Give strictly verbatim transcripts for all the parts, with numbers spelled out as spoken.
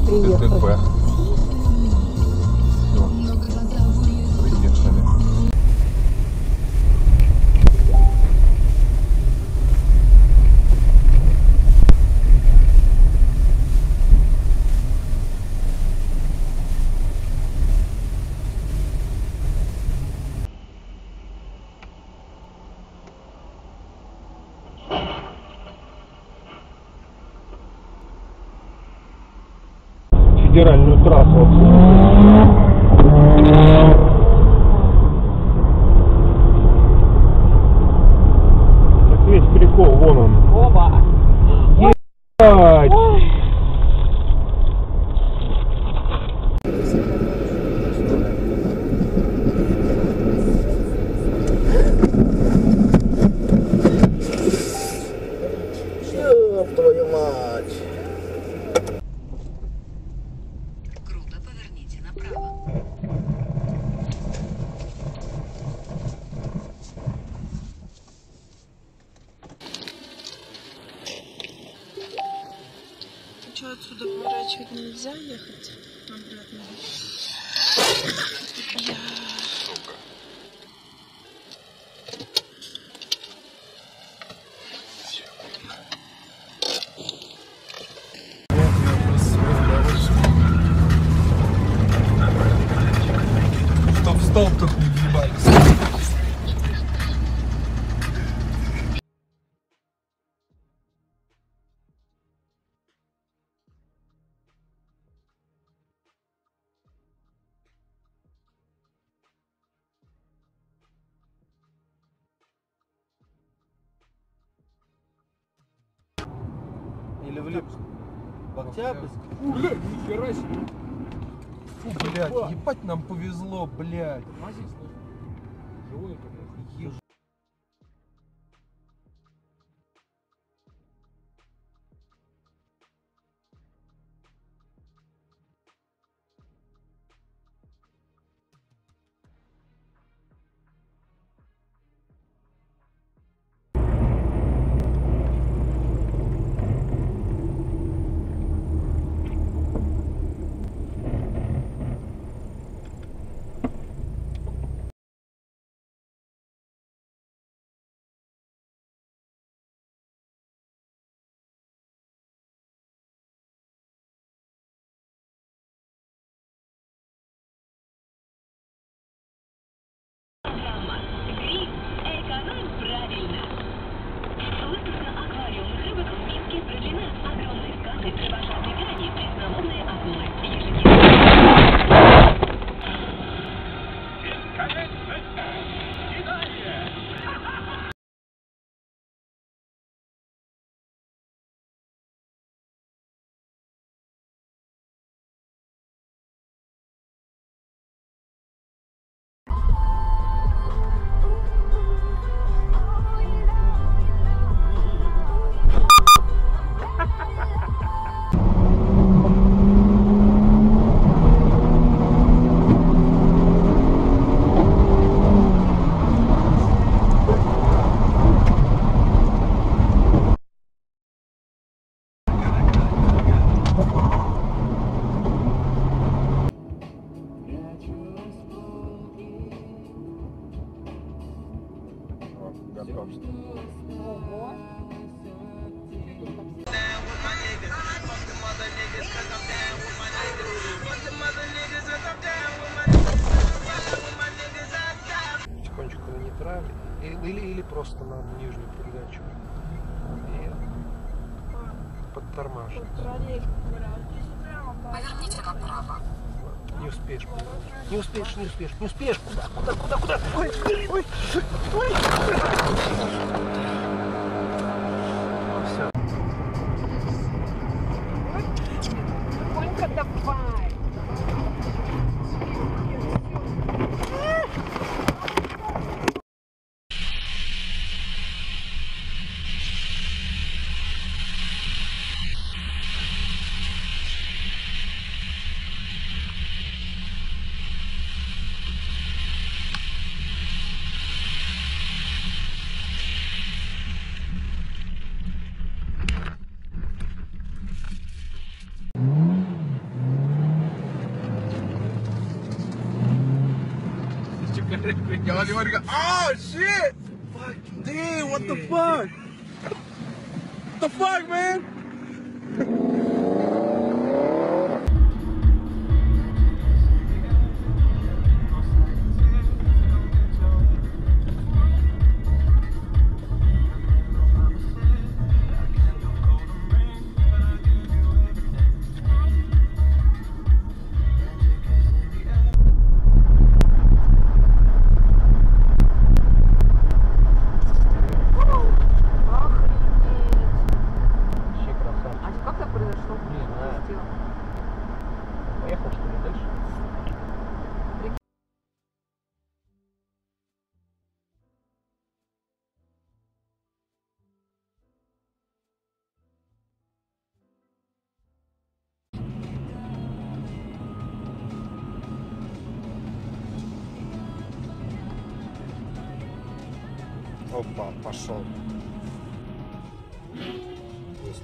приехали. ДТП. Все. Приехали. Федеральную трассу. Так весь прикол, вон он. Оба. Ебать! Ёб твою мать! Круто поверните направо. Что, отсюда поворачивать нельзя ехать обратно? Я... Кто в стол, тут не въебались. Или в Липск? В Октябрьск? Бля, нихера себе. Фу, блядь, ебать нам повезло, блядь. Еб... Гриль экономь правильно. Выставка аквариумных рыбок в Минске продлена. Огромные скаты, кровожадные пираньи, пресноводные акулы. Ежедневно. Потихонечку на нейтрале. Или, или просто на нижнюю передачу. И подтормаживать. Поверните направо. Не успеешь, не успеешь, не успеешь, не успеешь. Куда, куда, куда, куда? Ой, ой, ой. Все. Тихонько давай. Y'all you wanna go? Oh shit! Damn, what the fuck? What the fuck, man? Поехал, что ли, дальше? Опа, пошел. Есть.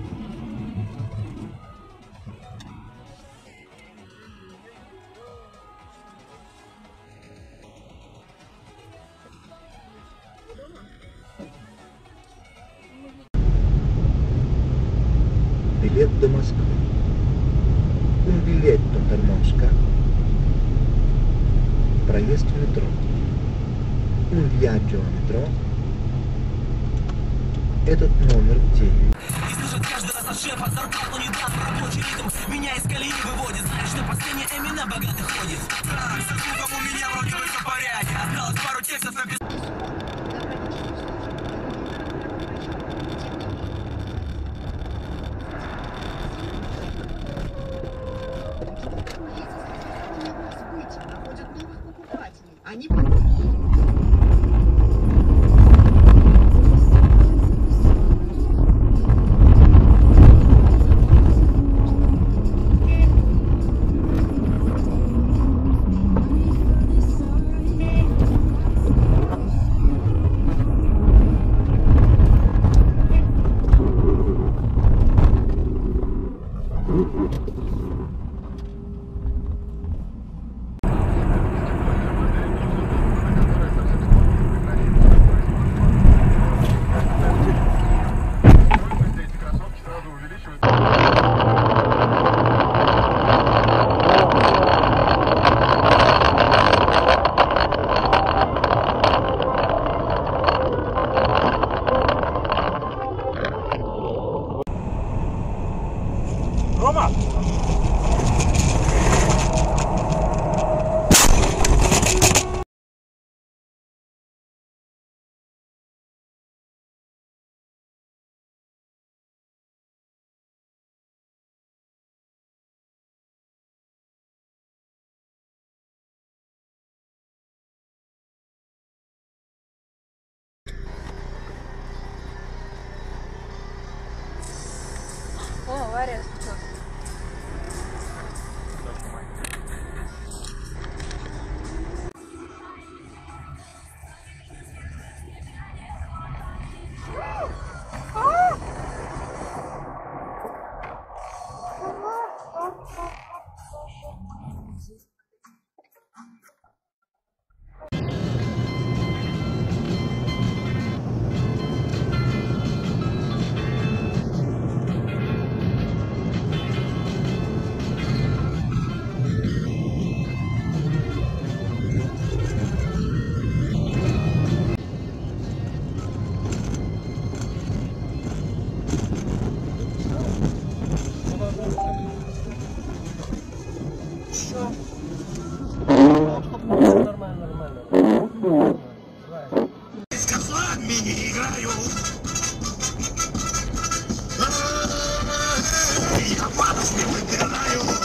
Билет до Москвы. Un biglietto per Mosca. Проезд в метро. Un viaggio a metro. Этот номер девять. И слышит каждый раз от шефа зарплату не даст, рабочий ритм меня из колеи выводит. Знаешь, что последний Эминем богатый ходит. Так, со звуком у меня вроде бы все в порядке. Осталось пару текстов написать. Они... Рома! О, авария случилась. Нормально, нормально. С козлами не играю. Я подушки выбираю.